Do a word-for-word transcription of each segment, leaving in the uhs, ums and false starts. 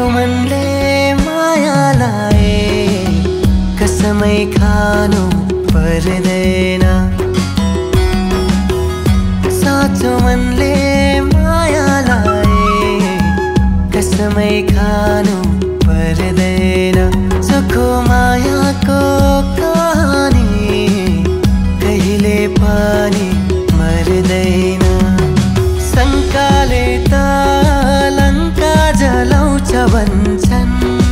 मनले मायालाई कसमै खानु पर्दैन। साँचो मनले मायालाई कसमै खानु पर्दैन। सुखो मायाको कहानी कहिले पनि मर्दैन। शङ्काले त लङ्का जलाउँछ भन्छन्,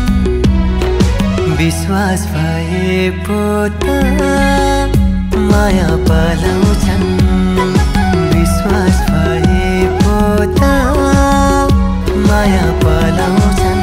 विश्वास भए पो त माया पलाउँछन्। विश्वास भए पो त माया पलाउँछन्।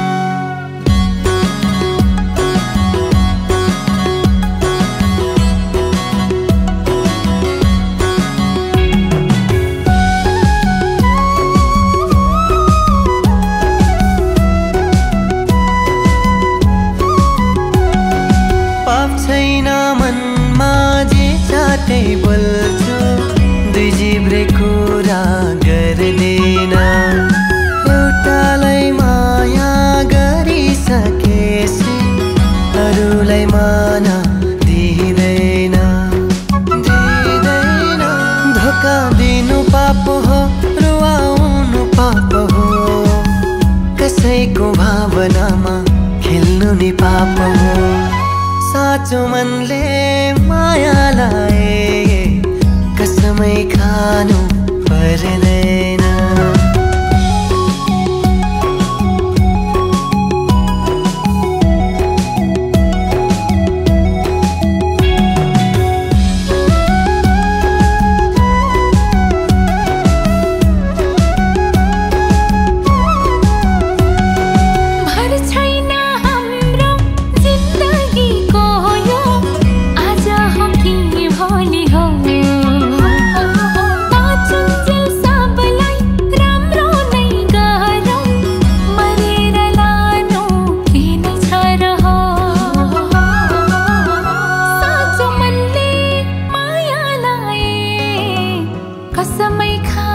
छैन मनमा जे साथै बोल्छु, दुई जिब्रे कुरा गर्दैन। एउटालाई माया गरिसकेपछि अरूलाई मान दिँदैन दिँदैन। धोका दिनु पाप हो, रुवाउनु पाप हो, कसैको भावनामा खेल्नु नि पाप हो। साँचो मनले मायालाई कसमै खानु पर्दैन। कसमै खा